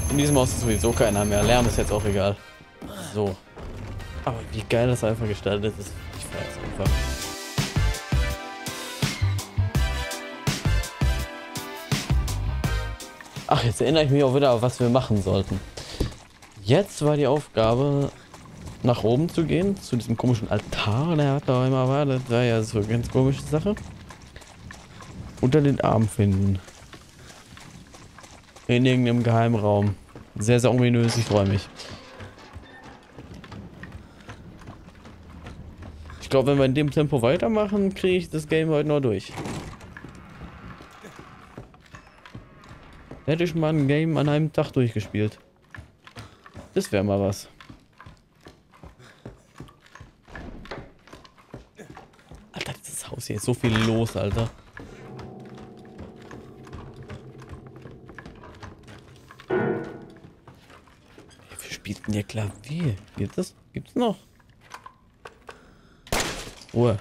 In diesem Haus ist sowieso keiner mehr. Lärm ist jetzt auch egal. So. Aber wie geil das einfach gestaltet ist. Ich feiere es einfach. Ach, jetzt erinnere ich mich auch wieder, was wir machen sollten. Jetzt war die Aufgabe, nach oben zu gehen, zu diesem komischen Altar, der hat da immer war. Das war ja so eine ganz komische Sache. Unter den Arm finden. In irgendeinem Geheimraum. Sehr, sehr ominös, ich freue mich. Ich glaube, wenn wir in dem Tempo weitermachen, kriege ich das Game heute noch durch. Hätte ich mal ein Game an einem Tag durchgespielt. Das wäre mal was. Alter, dieses Haus hier ist so viel los, Alter. Wie spielt denn der Klavier? Geht das? Gibt's noch? Ruhe.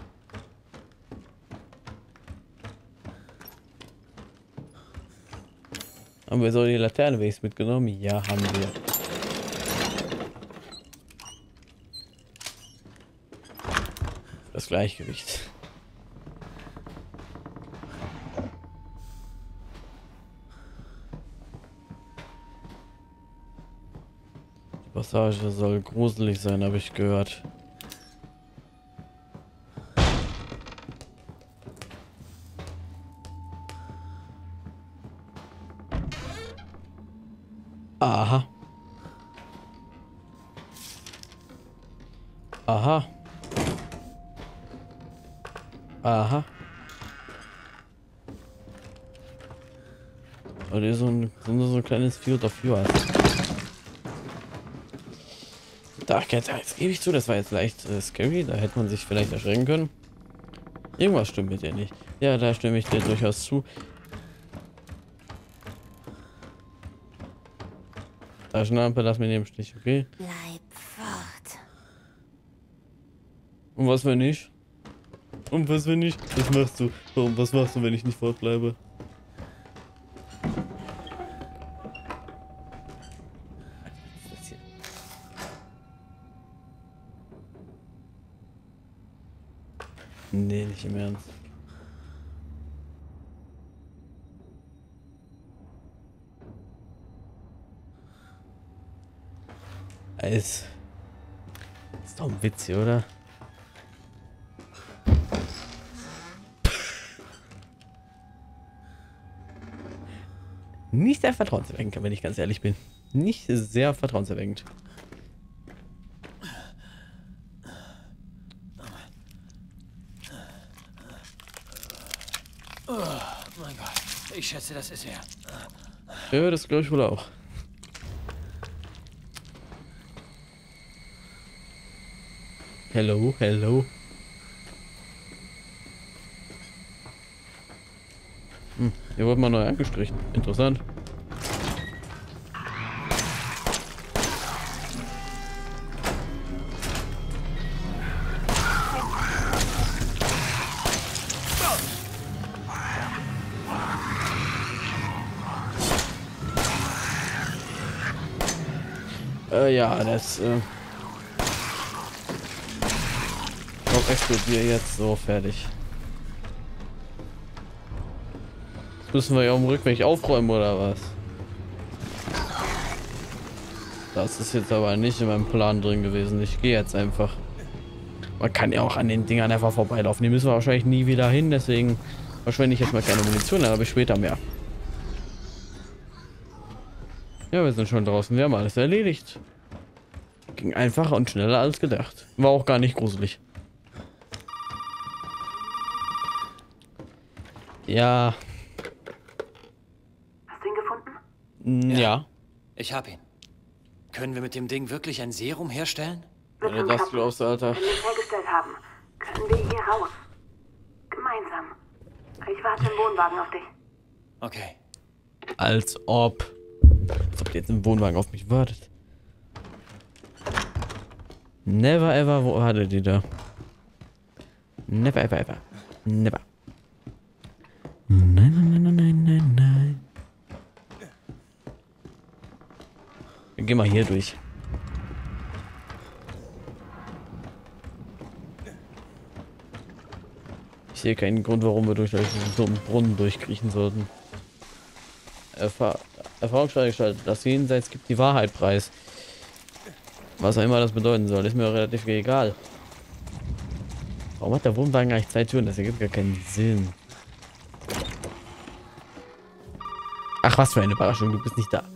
Haben wir so die Laterne wenigstens mitgenommen? Ja, haben wir. Das Gleichgewicht. Die Passage soll gruselig sein, habe ich gehört. Aha. Aha. Aha. Oder so ein kleines Field of Yours. Da, jetzt gebe ich zu, das war jetzt leicht scary. Da hätte man sich vielleicht erschrecken können. Irgendwas stimmt mit dir nicht. Ja, da stimme ich dir durchaus zu. Taschenlampe, lass mich neben Stich, okay? Bleib fort. Und was, wenn nicht? Und was, wenn nicht? Was machst du? Warum, was machst du, wenn ich nicht fortbleibe? Nee, nicht im Ernst. Ist doch ein Witz hier, oder? Nicht sehr vertrauenserweckend, wenn ich ganz ehrlich bin. Nicht sehr vertrauenserweckend. Oh mein Gott, ich schätze, das ist er. Ja, das glaube ich wohl auch. Hello, hello. Hier wurde mal neu angestrichen. Interessant. Ja, das auch explodiert jetzt so fertig. Das müssen wir ja auf dem Rückweg aufräumen oder was? Das ist jetzt aber nicht in meinem Plan drin gewesen. Ich gehe jetzt einfach. Man kann ja auch an den Dingern einfach vorbeilaufen. Die müssen wir wahrscheinlich nie wieder hin, deswegen verschwende ich jetzt mal keine Munition, dann habe ich später mehr. Ja, wir sind schon draußen. Wir haben alles erledigt. Ging einfacher und schneller als gedacht. War auch gar nicht gruselig. Ja. Hast du ihn gefunden? Ja. Ich hab ihn. Können wir mit dem Ding wirklich ein Serum herstellen? Wird Wenn schon du das klappen. glaubst, Alter. Wenn wir es hergestellt haben, können wir hier raus. Gemeinsam. Ich warte im Wohnwagen auf dich. Okay. Als ob ihr jetzt im Wohnwagen auf mich wartet. Never ever, wo hatte die da? Never ever ever. Never. Nein, nein, nein, nein, nein, nein. geh mal hier durch. Ich sehe keinen Grund, warum wir durch diesen dummen Brunnen durchkriechen sollten. Erfahrung gestaltet. Das Jenseits gibt die Wahrheit preis. Was auch immer das bedeuten soll, ist mir relativ egal. Warum hat der Wohnwagen eigentlich 2 Türen? Das ergibt gar keinen Sinn. Ach, was für eine Überraschung, du bist nicht da.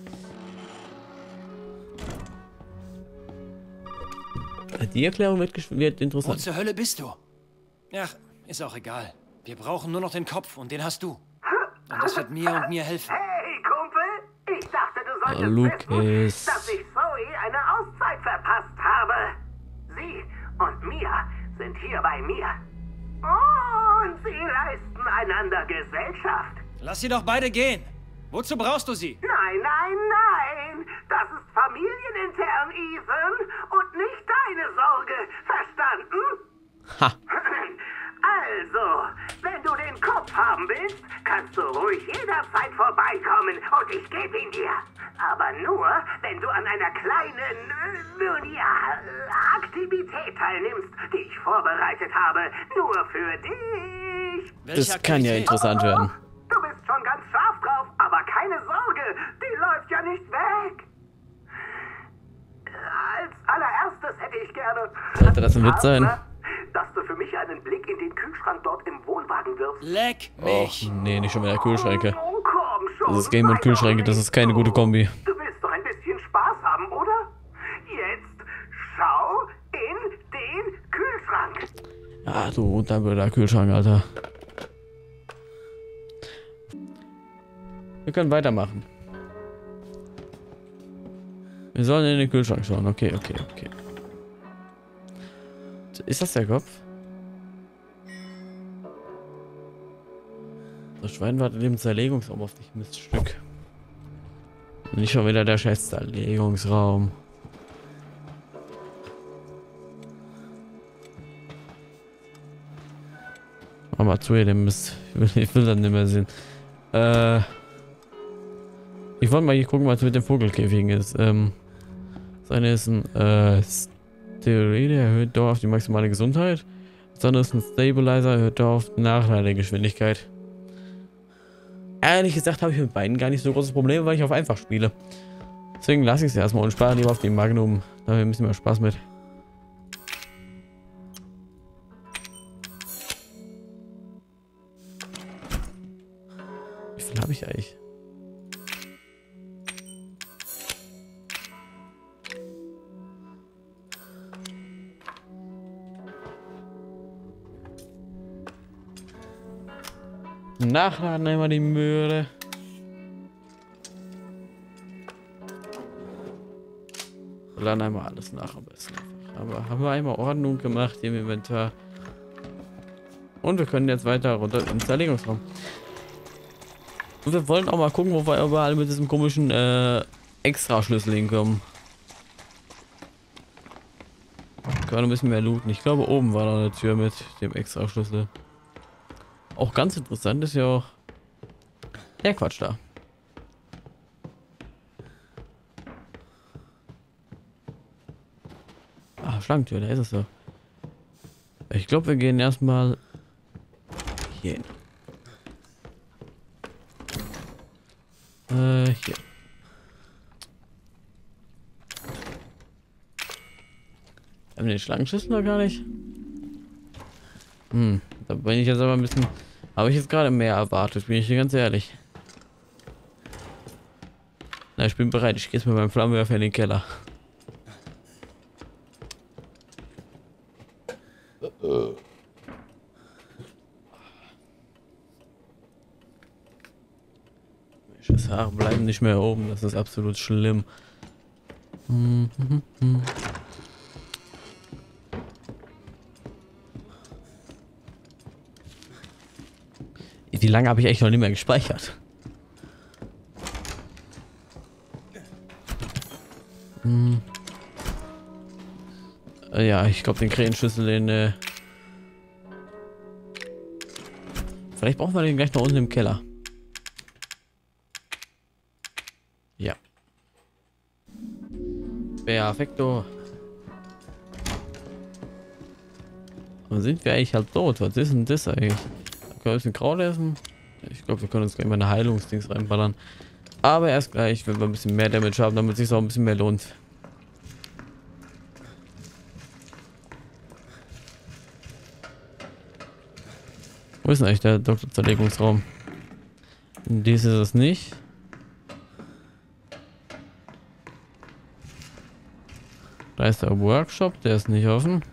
Die Erklärung wird Wo interessant. zur Hölle bist du? Ach, ist auch egal. Wir brauchen nur noch den Kopf und den hast du. Und das wird mir und mir helfen. Hey, Kumpel! Ich dachte, du solltest Lucas. wissen, dass ich Zoe eine Auszeit verpasst habe. Sie und Mia sind hier bei mir. Und sie leisten einander Gesellschaft. Lass sie doch beide gehen. Wozu brauchst du sie? Nein, nein, nein! Das ist familienintern, Ethan, und nicht deine Sorge. Verstanden? Ha. Also, wenn du den Kopf haben willst, kannst du ruhig jederzeit vorbeikommen und ich gebe ihn dir. Aber nur, wenn du an einer kleinen, nun ja, Aktivität teilnimmst, die ich vorbereitet habe. Nur für dich. Das kann ja interessant werden. Du bist schon ganz scharf drauf, aber keine Sorge, die läuft ja nicht weg. Als allererstes hätte ich gerne... Sollte das ein Witz sein? Dass du für mich einen Blick in den Kühlschrank dort im Wohnwagen wirfst. Leck Och, mich. nee, nicht schon wieder Kühlschränke. Oh, komm schon. Das ist Game und Kühlschränke, das ist keine gute Kombi. Du willst doch ein bisschen Spaß haben, oder? Jetzt schau in den Kühlschrank. Ja, du unterblöder Kühlschrank, Alter. Wir können weitermachen. Wir sollen in den Kühlschrank schauen. Okay. Ist das der Kopf? Das Schwein wartet im Zerlegungsraum auf dich, Miststück. Nicht schon wieder der scheiß Zerlegungsraum. Mach mal zu, ihr den Mist. Ich will das nicht mehr sehen. Ich wollte mal hier gucken, was mit dem Vogelkäfigen ist. Seine ist ein Steroid, erhöht dauerhaft die maximale Gesundheit. Das andere ist ein Stabilizer, erhöht dauerhaft die Nachladegeschwindigkeit. Ehrlich gesagt habe ich mit beiden gar nicht so großes Problem, weil ich auf einfach spiele. Deswegen lasse ich es erstmal und spare lieber auf die Magnum. Da haben wir ein bisschen mehr Spaß mit. Wie viel habe ich eigentlich? Nachladen einmal die Möhre. Wir laden einmal alles nach am besten. Aber haben wir einmal Ordnung gemacht hier im Inventar. Und wir können jetzt weiter runter im Zerlegungsraum. Und wir wollen auch mal gucken, wo wir überall mit diesem komischen Extraschlüssel hinkommen. Gerade ein bisschen mehr looten. Ich glaube, oben war noch eine Tür mit dem Extraschlüssel. Auch ganz interessant ist ja auch der Quatsch da. Ah, Schlangentür, da ist es so. Ich glaube, wir gehen erstmal hier hin. Hier. Haben wir den Schlangenschlüssel noch gar nicht? Da bin ich jetzt aber ein bisschen... Habe ich jetzt gerade mehr erwartet, bin ich dir ganz ehrlich. Na, ich bin bereit. Ich gehe jetzt mit meinem Flammenwerfer in den Keller. Das Haare bleiben nicht mehr oben. Das ist absolut schlimm. Wie lange habe ich echt noch nicht mehr gespeichert? Ja, ich glaube den Krähenschlüssel, den vielleicht brauchen wir den gleich noch unten im Keller. Ja. Perfekto. Aber sind wir eigentlich halt tot? Was ist denn das eigentlich? Können wir ein bisschen Kraut essen? Ich glaube, wir können uns gleich mal eine Heilungsdings reinballern. Aber erst gleich, wenn wir ein bisschen mehr Damage haben, damit es sich auch ein bisschen mehr lohnt. Wo ist denn eigentlich der Doktorzerlegungsraum? Dies ist es nicht. Da ist der Workshop, der ist nicht offen.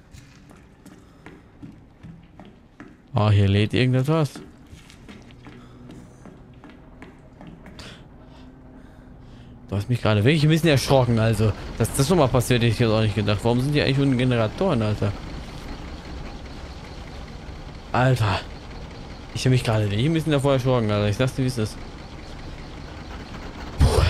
Ah, hier lädt irgendetwas. Du hast mich gerade wirklich ein bisschen erschrocken, also. Dass das schon mal passiert, hätte ich jetzt auch nicht gedacht. Warum sind die eigentlich unten Generatoren, Alter? Alter. Ich habe mich gerade wirklich ein bisschen davor erschrocken, Alter. Ich sag's dir, wie es ist. Puh.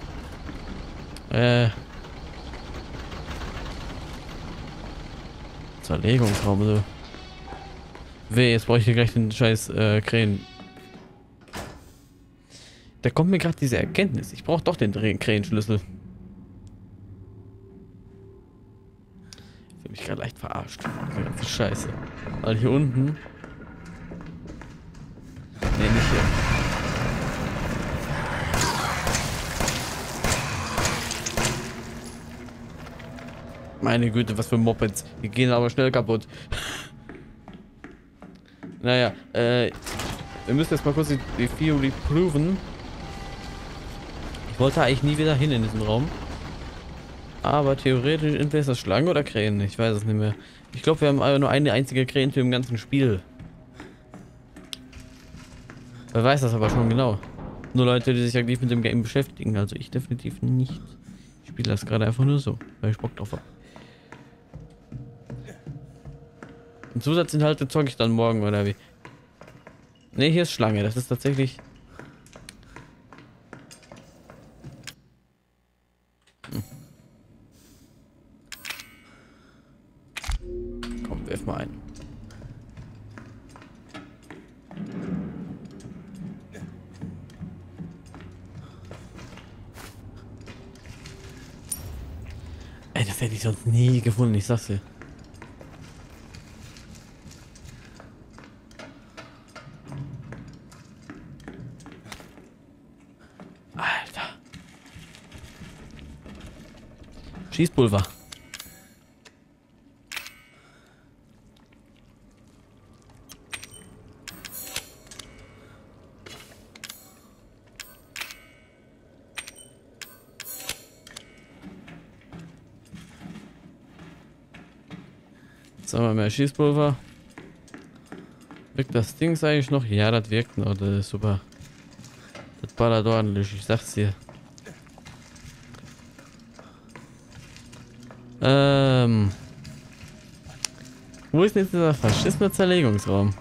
Zerlegungsraum, so. Weh, jetzt brauche ich hier gleich den scheiß Krähen. Da kommt mir gerade diese Erkenntnis. Ich brauche doch den Krähenschlüssel. Ich fühle mich gerade leicht verarscht. Die ganze Scheiße. Weil hier unten. Nee, nicht hier. Meine Güte, was für Mopeds. Die gehen aber schnell kaputt. Naja, wir müssen jetzt mal kurz die Theory proven. Ich wollte eigentlich nie wieder hin in diesen Raum. Aber theoretisch entweder ist das Schlangen oder Krähen. Ich weiß es nicht mehr. Ich glaube, wir haben aber nur eine einzige Krähentür im ganzen Spiel. Wer weiß das aber schon genau. Nur Leute, die sich aktiv mit dem Game beschäftigen. Also ich definitiv nicht. Ich spiele das gerade einfach nur so, weil ich Bock drauf habe. Und Zusatzinhalte zocke ich dann morgen, oder wie? Ne, hier ist Schlange. Das ist tatsächlich... Komm, werf mal ein. Ey, das hätte ich sonst nie gefunden, ich sag's dir. Alter. Schießpulver. Jetzt haben wir mehr Schießpulver. Wirkt das Ding eigentlich noch? Ja, das wirkt noch. Das ist super. Das ballert ordentlich, ich sag's dir. Wo ist denn jetzt dieser verschissene Zerlegungsraum?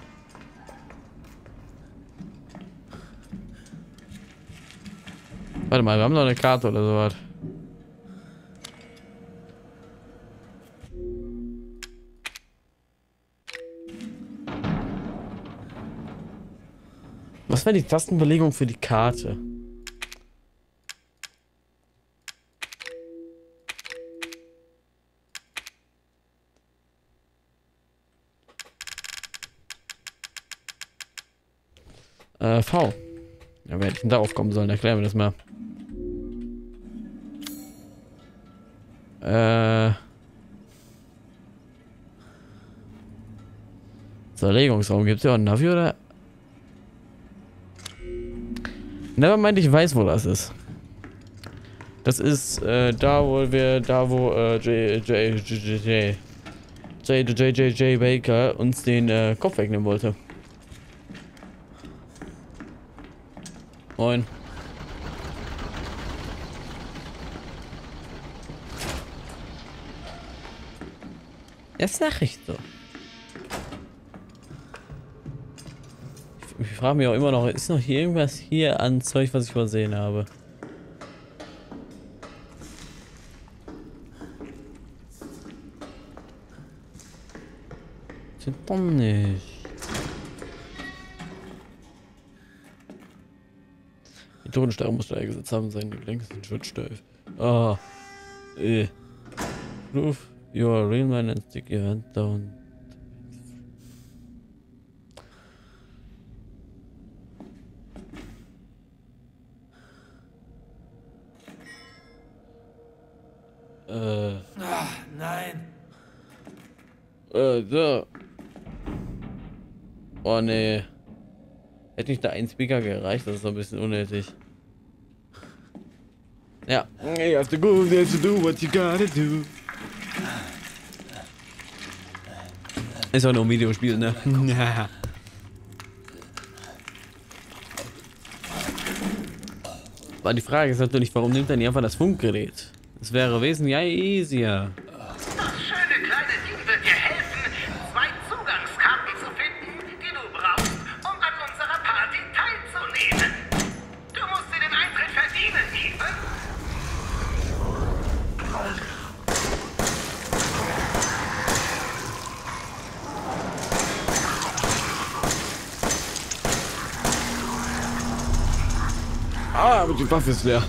Warte mal, wir haben noch eine Karte oder sowas. Was war die Tastenbelegung für die Karte? V. Ja, wer hätte ich denn darauf kommen sollen? Erklär mir das mal. Zerlegungsraum. Gibt es ja auch einen Navi oder? Nevermind, ich weiß, wo das ist. Das ist da, wo J. Baker uns den Kopf wegnehmen wollte. Moin. Das sag ich so. Ich frage mich auch immer noch, ist noch hier irgendwas hier an Zeug, was ich übersehen habe? Sind doch nicht. Die Todessterne muss da eingesetzt haben, seinen längsten Schritt steif. Ah. Prove you are real man and stick your hand down. Nein. So. Oh ne. Hätte nicht da ein Speaker gereicht, das ist so ein bisschen unnötig. Ja. You have to go there to do what you gotta do. Ist auch nur ein Videospiel, ne? Ja. Aber die Frage ist natürlich, warum nimmt er nicht einfach das Funkgerät? Es wäre wesentlich easier. Das schöne kleine Ding wird dir helfen, 2 Zugangskarten zu finden, die du brauchst, um an unserer Party teilzunehmen. Du musst dir den Eintritt verdienen, Ethan. Ah, aber die Waffe ist leer.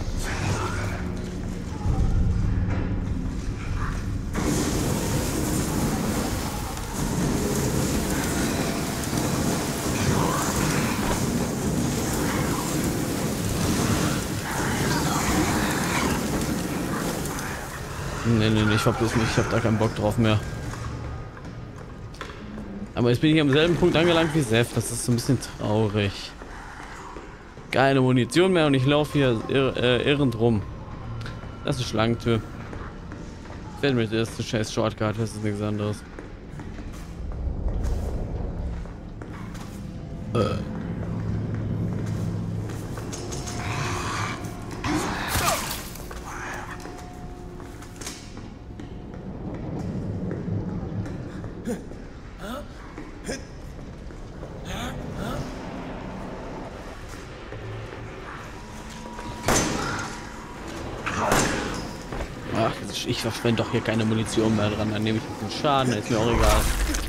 Nee, ich hab das nicht. Ich hab da keinen Bock drauf mehr. Aber jetzt bin ich am selben Punkt angelangt wie Seth. Das ist so ein bisschen traurig. Keine Munition mehr und ich laufe hier irrend rum. Das ist eine Schlangentür. Fällt mir das ist scheiß Shortcut, das ist nichts anderes. Ach, ich verschwende doch hier keine Munition mehr dran, dann nehme ich den Schaden, ist mir auch egal.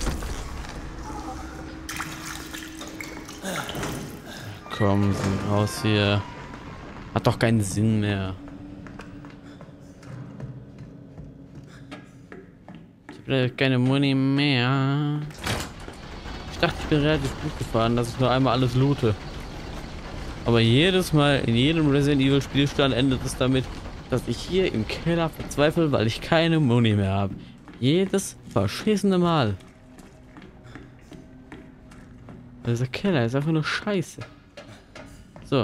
Komm, sind raus hier. Hat doch keinen Sinn mehr. Ich habe keine Muni mehr. Ich dachte, ich bin relativ gut gefahren, dass ich nur einmal alles loote. Aber jedes Mal, in jedem Resident Evil Spielstand endet es damit, dass ich hier im Keller verzweifle, weil ich keine Muni mehr habe. Jedes verschissene Mal. Dieser Keller ist einfach nur scheiße. So.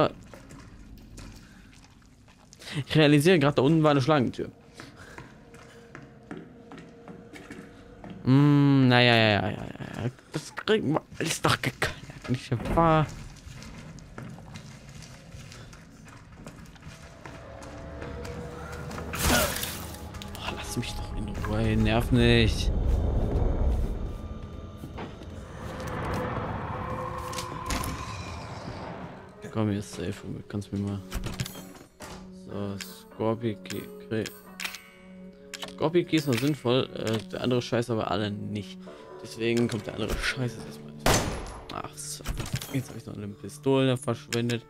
Ich realisiere gerade, da unten war eine Schlangentür. Naja. Das kriegen wir alles doch geklärt. Nicht wahr? Oh, lass mich doch in Ruhe, nerv nicht. Komm, hier ist safe. Kannst mir mal. So, Scorpion Key ist noch sinnvoll. Der andere Scheiß aber alle nicht. Deswegen kommt der andere Scheiß jetzt erstmal. Ach so. Jetzt habe ich noch eine Pistole verschwendet.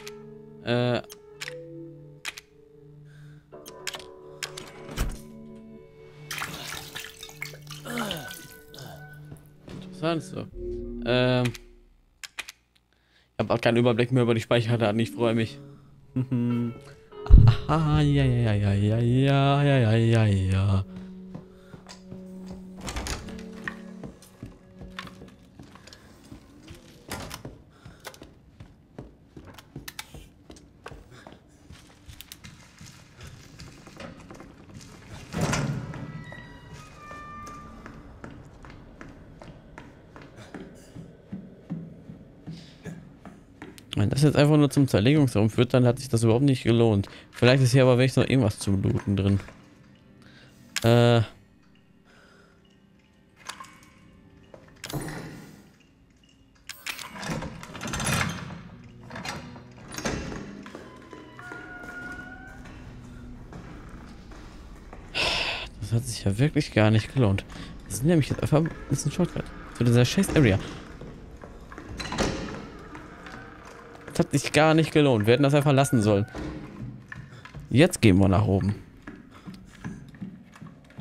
Interessant so. Ich habe auch keinen Überblick mehr über die Speicherdaten, ich freue mich. Ah, ja. Wenn das jetzt einfach nur zum Zerlegungsraum führt, dann hat sich das überhaupt nicht gelohnt. Vielleicht ist hier aber wenigstens noch irgendwas zum Looten drin. Das hat sich ja wirklich gar nicht gelohnt. Das ist nämlich jetzt einfach ein Shortcut zu dieser scheiß Area. Das hat sich gar nicht gelohnt. Wir hätten das einfach lassen sollen. Jetzt gehen wir nach oben.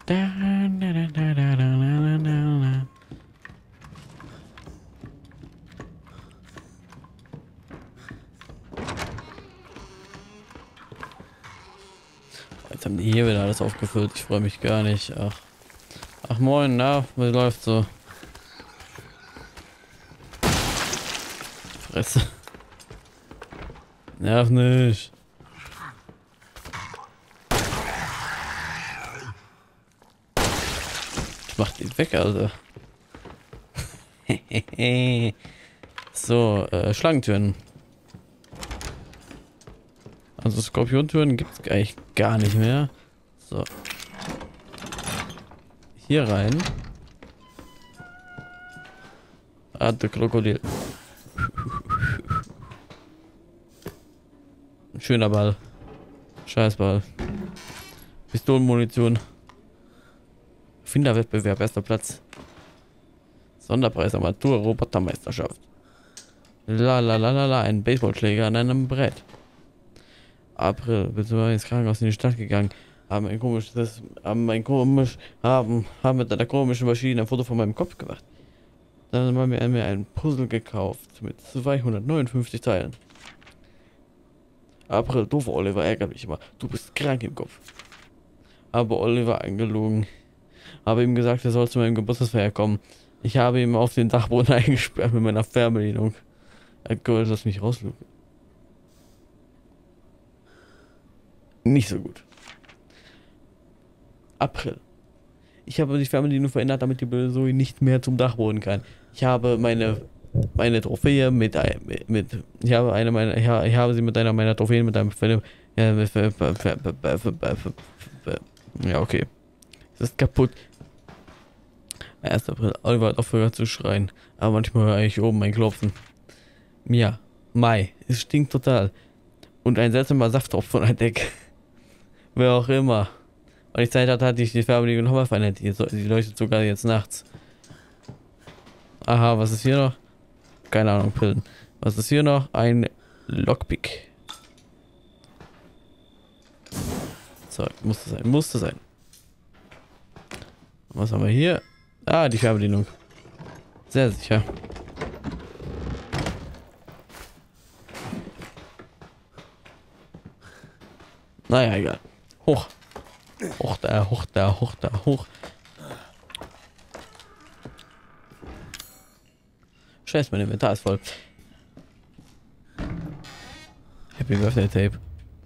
Jetzt haben die hier wieder alles aufgefüllt. Ich freue mich gar nicht. Ach moin, na, wie läuft so? Fresse. Nerv nicht. Ich mach den weg, Alter. So, Schlangentüren. Also Skorpiontüren gibt es eigentlich gar nicht mehr. So. Hier rein. Ah, der Krokodil. Schöner Ball. Scheißball. Pistolenmunition. Finderwettbewerb, erster Platz. Sonderpreis Amateur Robotermeisterschaft. La la la la la, ein Baseballschläger an einem Brett. April, bist du ins Krankenhaus in die Stadt gegangen, haben mit einer komischen Maschine ein Foto von meinem Kopf gemacht. Dann haben wir mir ein Puzzle gekauft mit 259 Teilen. April, doofer Oliver ärgert mich immer. Du bist krank im Kopf. Aber Oliver angelogen. Habe ihm gesagt, er soll zu meinem Geburtstagsfeier kommen. Ich habe ihn auf den Dachboden eingesperrt mit meiner Fernbedienung. Er hat gewollt, dass mich rausluke. Nicht so gut. April. Ich habe die Fernbedienung verändert, damit die böse Zoe nicht mehr zum Dachboden kann. Ich habe meine Trophäe ich habe sie mit einer meiner Trophäen mit einem ja, okay. Es ist kaputt. 1. April. Oliver hat aufgehört zu schreien. Aber manchmal höre ich oben ein Klopfen. Ja. Mai. Es stinkt total. Und ein seltsamer Safttropf von der Decke. Wer auch immer. Und ich Zeit hatte ich die Fernbedienung nochmal verändert. Sie leuchtet sogar jetzt nachts. Aha, was ist hier noch? Keine Ahnung, Pillen. Was ist hier noch? Ein Lockpick. So, musste sein. Was haben wir hier? Ah, die Fernbedienung. Sehr sicher. Naja, egal. Hoch. Hoch da, hoch da, hoch da, hoch. Scheiße, mein Inventar ist voll. Happy Birthday Tape.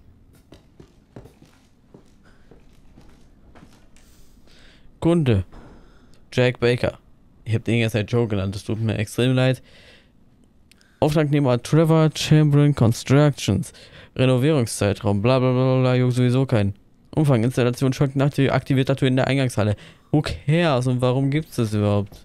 Kunde. Jack Baker. Ich habe den jetzt als Joe genannt, das tut mir extrem leid. Auftragnehmer Trevor Chamberlain Constructions. Renovierungszeitraum, bla bla bla bla, juckt sowieso keinen. Umfang, Installation, Schock nach der aktivierter Tür in der Eingangshalle. Who cares und warum gibt es das überhaupt?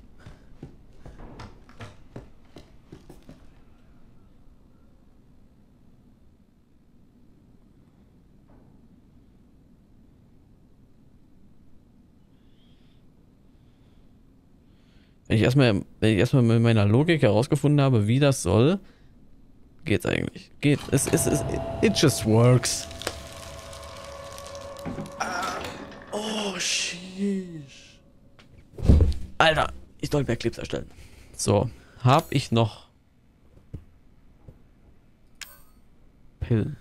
Wenn ich erstmal mit meiner Logik herausgefunden habe, wie das soll, geht's eigentlich. It just works. Oh, sheesh. Alter, ich soll mehr Clips erstellen. So, hab ich noch Pillen.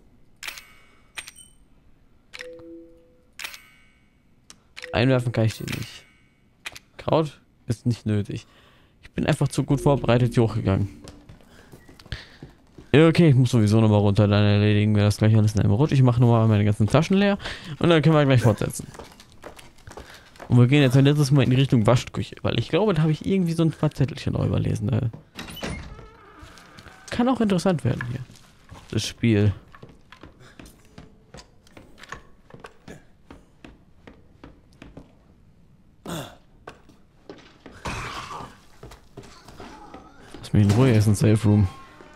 Einwerfen kann ich die nicht. Kraut ist nicht nötig. Ich bin einfach zu gut vorbereitet hier hochgegangen. Okay, ich muss sowieso nochmal runter, dann erledigen wir das gleich alles in einem Rutsch. Ich mache nochmal meine ganzen Taschen leer und dann können wir gleich fortsetzen. Und wir gehen jetzt ein letztes Mal in die Richtung Waschküche, weil ich glaube, da habe ich irgendwie so ein paar Zettelchen noch überlesen. Kann auch interessant werden hier. Das Spiel. Lass mich in Ruhe, hier ist ein Safe Room.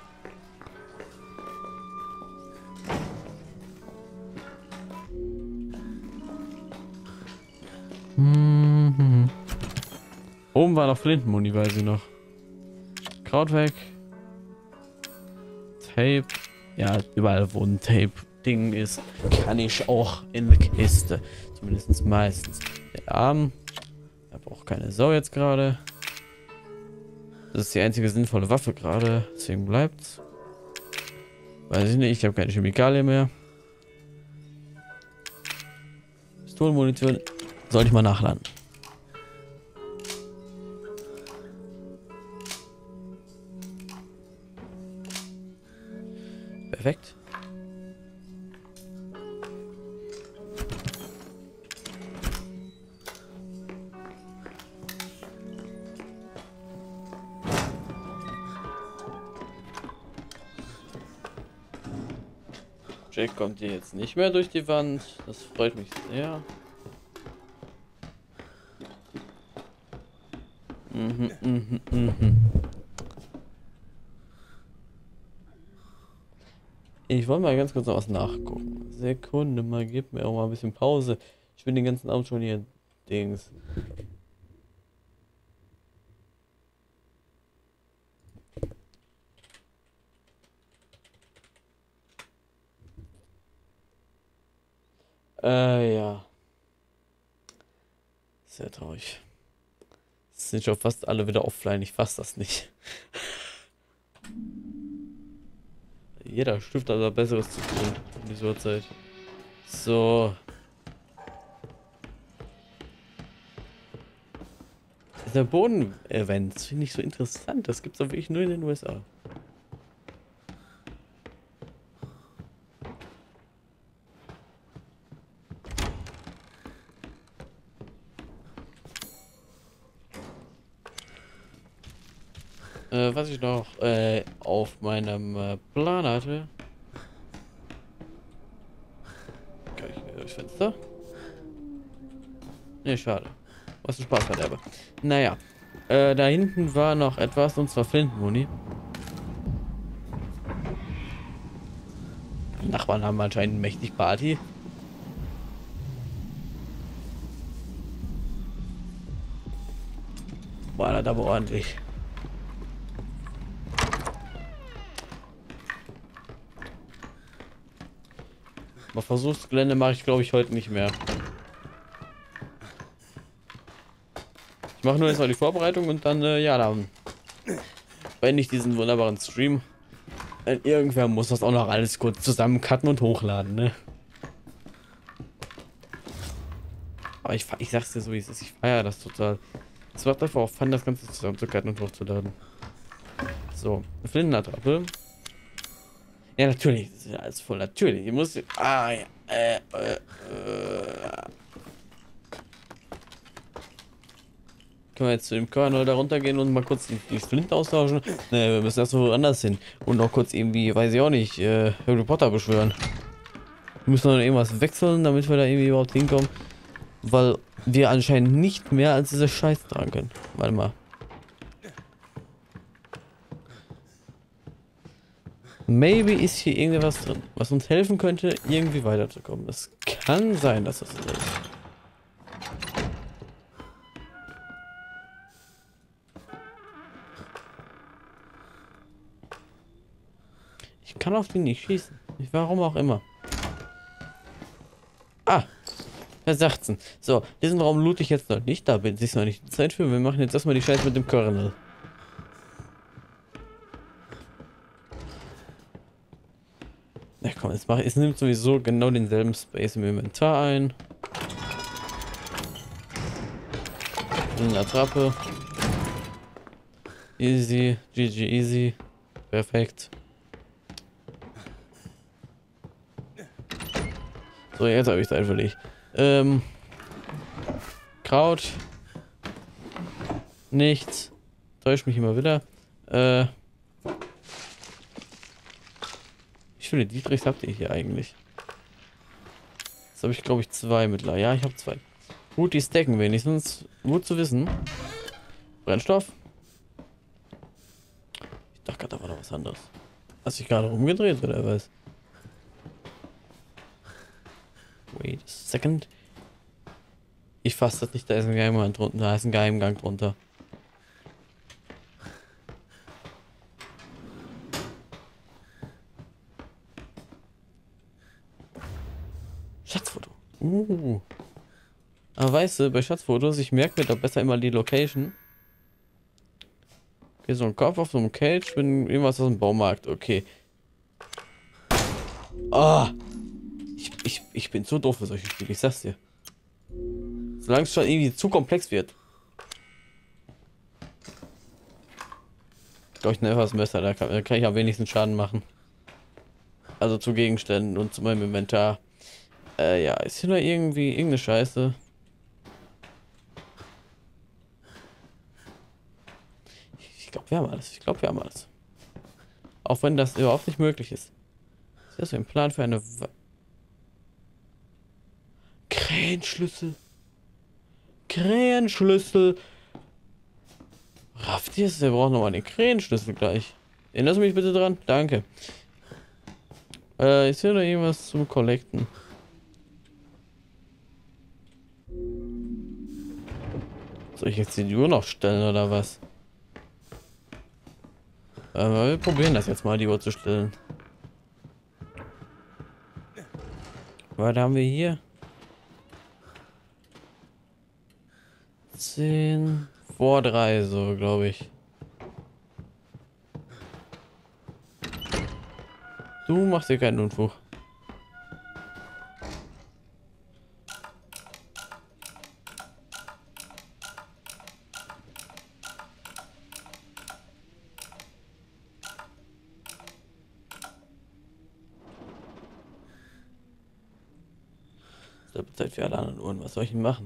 Oben war noch Flintenmuni, weiß ich noch. Kraut weg. Tape. Ja, überall wurden Tape. Ding ist, kann ich auch in eine Kiste. Zumindest meistens. Der Arm. Er braucht keine Sau jetzt gerade. Das ist die einzige sinnvolle Waffe gerade. Deswegen bleibt's. Weiß ich nicht, ich habe keine Chemikalien mehr. Pistolenmunition sollte ich mal nachladen. Perfekt. Jack kommt hier jetzt nicht mehr durch die Wand. Das freut mich sehr. Ich wollte mal ganz kurz noch was nachgucken. Sekunde mal, gib mir auch mal ein bisschen Pause. Ich bin den ganzen Abend schon hier Dings. Ja. Sehr traurig. Es sind schon fast alle wieder offline. Ich fasse das nicht. Jeder Stift hat aber Besseres zu tun in dieser Uhrzeit. So. Der Boden-Event, das finde ich so interessant. Das gibt es doch wirklich nur in den USA. Was ich noch auf meinem Plan hatte. Kann ich mir durchs Fenster? Ne, schade. Was ein Spaßverderber. Naja. Da hinten war noch etwas, und zwar Flintenmuni. Die Nachbarn haben anscheinend mächtig Party. War das aber ordentlich. Aber Versuchsgelände mache ich, glaube ich, heute nicht mehr. Ich mache nur jetzt mal die Vorbereitung und dann, ja, dann beende ich diesen wunderbaren Stream. Irgendwer muss das auch noch alles kurz zusammen cutten und hochladen, ne? Aber ich sag's dir so, wie es ist. Ich feiere das total. Es macht einfach auch Fun, das Ganze zusammen zu cutten und hochzuladen. So, Flintenattrappe. Ja, natürlich. Das ist ja alles voll natürlich. Ich muss. Ah, ja. Können wir jetzt zu dem Kernel da runtergehen und mal kurz die Flinte austauschen? Ne, wir müssen erst woanders hin. Und noch kurz irgendwie, weiß ich auch nicht, Harry Potter beschwören. Wir müssen noch irgendwas wechseln, damit wir da irgendwie überhaupt hinkommen. Weil wir anscheinend nicht mehr als diese Scheiß tragen können. Warte mal. Maybe ist hier irgendwas drin, was uns helfen könnte, irgendwie weiterzukommen. Es kann sein, dass das so ist. Ich kann auf den nicht schießen. Warum auch immer. Ah! Herr 16. So, diesen Raum loot ich jetzt noch nicht. Da bin ich noch nicht die Zeit für. Wir machen jetzt erstmal die Scheiße mit dem Kernel. Na komm, es nimmt sowieso genau denselben Space im Inventar ein. Eine Attrappe. Easy, GG easy. Perfekt. So, jetzt habe ich Zeit für dich. Kraut. Nichts. Täuscht mich immer wieder. Wie viele Dietrichs habt ihr hier eigentlich? Jetzt habe ich, glaube ich, 2 mittlerweile. Ja, ich habe 2. Gut, die stacken wenigstens. Gut zu wissen. Brennstoff. Ich dachte gerade, da war noch was anderes. Hast du dich gerade rumgedreht oder was? Wait a second. Ich fasse das nicht, da ist ein Geheimgang drunter. Da ist ein Geheimgang drunter. Aber weißt du, bei Schatzfotos, ich merke mir da besser immer die Location. Okay, so ein Kopf auf so einem Cage, bin irgendwas aus dem Baumarkt. Okay. Ah! Ich bin so doof für solche Spiele, ich sag's dir. Solange es schon irgendwie zu komplex wird. Glaube ich, etwas Messer, da kann ich am wenigsten Schaden machen. Also zu Gegenständen und zu meinem Inventar. Ja, ist hier noch irgendwie irgendeine Scheiße? Ich glaube, wir haben alles. Ich glaube, wir haben alles. Auch wenn das überhaupt nicht möglich ist. Ist das so ein Plan für eine Krähenschlüssel? Krähenschlüssel! Rafft ihr es? Wir brauchen nochmal den Krähenschlüssel gleich. Erinnerst du mich bitte dran? Danke. Ist hier noch irgendwas zum Collecten? Soll ich jetzt die Uhr noch stellen oder was? Wir probieren das jetzt mal, die Uhr zu stellen. Was haben wir hier? 10 vor 3, so glaube ich. Du machst hier keinen Unfug. Das ist Zeit für alle anderen Uhren. Was soll ich denn machen?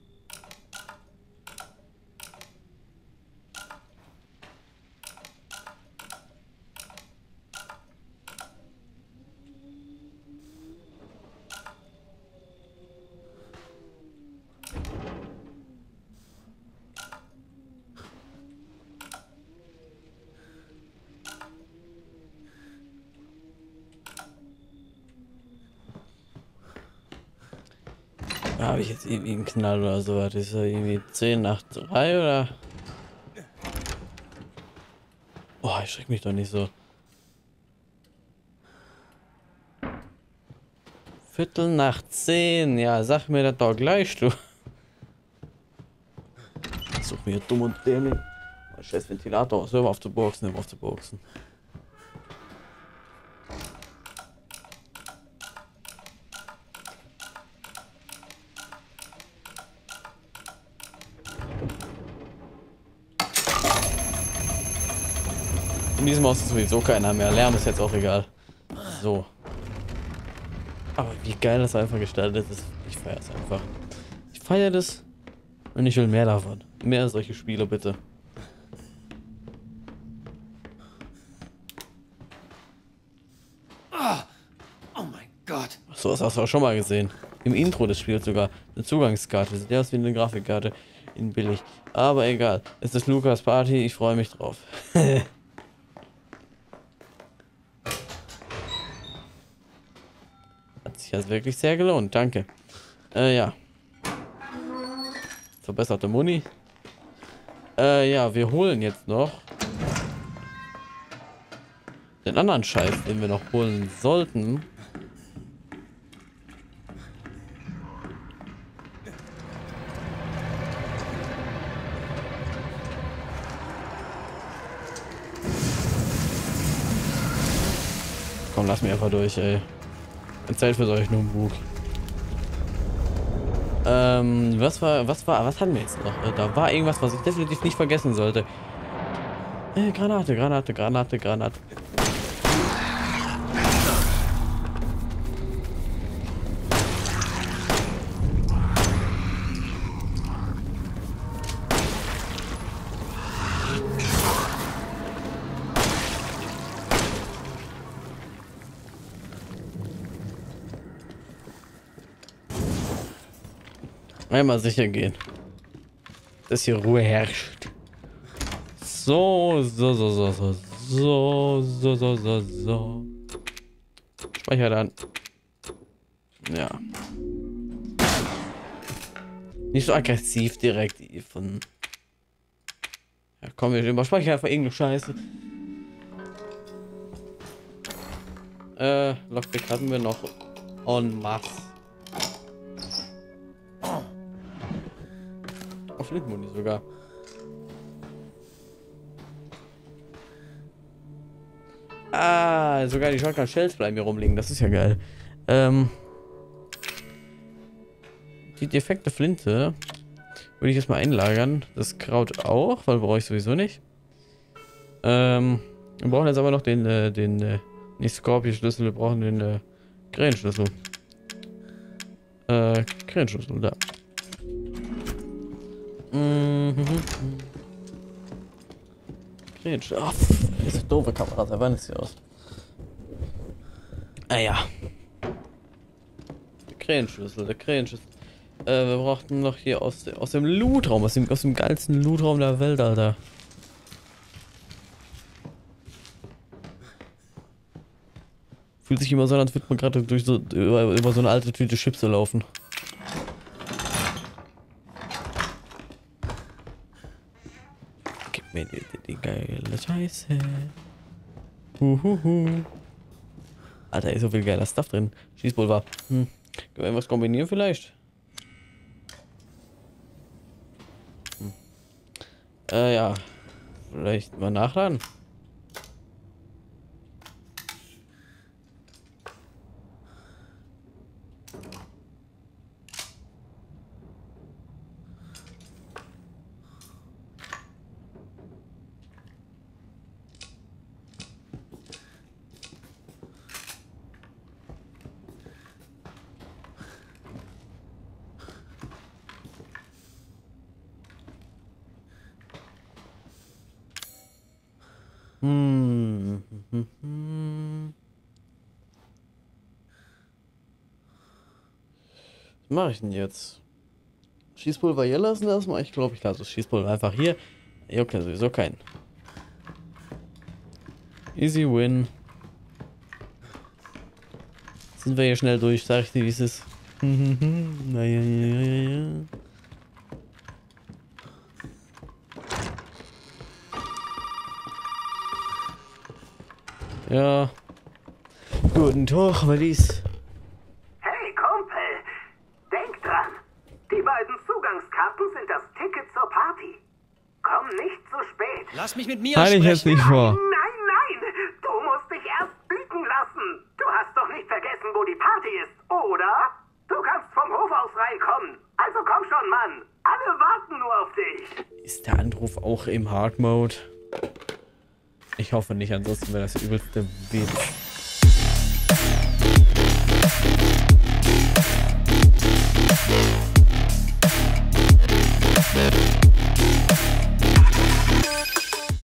Habe ich jetzt irgendwie einen Knall oder so? Das ist ja irgendwie 10 nach 3 oder? Boah, ich schreck mich doch nicht so. Viertel nach 10. Ja, sag mir das doch gleich, du. Such mir dumm und dämlich. Mein scheiß Ventilator aus. Hör mal auf zu boxen, hör mal auf zu boxen. In diesem Haus ist sowieso keiner mehr. Lärm ist jetzt auch egal. So. Aber wie geil das einfach gestaltet ist. Ich feiere es einfach. Ich feiere das. Und ich will mehr davon. Mehr solche Spiele, bitte. Oh mein Gott. So was hast du auch schon mal gesehen. Im Intro des Spiels sogar. Eine Zugangskarte. Sieht aus wie eine Grafikkarte. In billig. Aber egal. Es ist Lukas Party. Ich freue mich drauf. Hat sich das wirklich sehr gelohnt. Danke. Ja. Verbesserte Muni. Ja, wir holen jetzt noch den anderen Scheiß, den wir noch holen sollten. Komm, lass mich einfach durch, ey. Zeit für solch nur ein Bug. Was hatten wir jetzt noch? Da war irgendwas, was ich definitiv nicht vergessen sollte. Granate. Einmal sicher gehen, dass hier Ruhe herrscht. So. Speicher dann. Ja. Nicht so aggressiv direkt von. Ja, komm, wir überspeichern einfach irgendeine Scheiße. Lockpick hatten wir noch en masse. Schlittenmuni sogar. Ah, sogar die Shotgun Shells bleiben hier rumliegen. Das ist ja geil. Die defekte Flinte würde ich jetzt mal einlagern. Das Kraut auch, weil brauche ich sowieso nicht. Wir brauchen jetzt aber noch nicht Scorpion-Schlüssel, wir brauchen den Krähenschlüssel. Krähenschlüssel, da. Krähenschlüssel. Oh, ist eine doofe Kamera, da wann ist sie aus? Ah ja. Der Krähenschlüssel. Wir brauchten noch hier aus dem Lootraum, aus dem geilsten Lootraum der Welt, Alter. Fühlt sich immer so an, als würde man gerade durch über so eine alte Tüte Chips laufen. Gib mir die geile Scheiße. Alter, ist so viel geiler Stuff drin. Schießpulver. Können wir irgendwas kombinieren vielleicht? Ja. Vielleicht mal nachladen. Was mache ich denn jetzt? Schießpulver hier lassen erstmal? Ich glaube, ich lasse das Schießpulver einfach hier. Juckt ja sowieso keinen. Easy win. Sind wir hier schnell durch, sag ich dir, wie es ist. Ja. Guten Tag, was ist? Hey, Kumpel. Denk dran. Die beiden Zugangskarten sind das Ticket zur Party. Komm nicht zu spät. Lass mich mit mir Halte ich jetzt nicht vor. Nein. Du musst dich erst bieten lassen. Du hast doch nicht vergessen, wo die Party ist, oder? Du kannst vom Hof aus reinkommen. Also komm schon, Mann. Alle warten nur auf dich. Ist der Anruf auch im Hard Mode? Ich hoffe nicht, ansonsten wäre das der übelste Witz.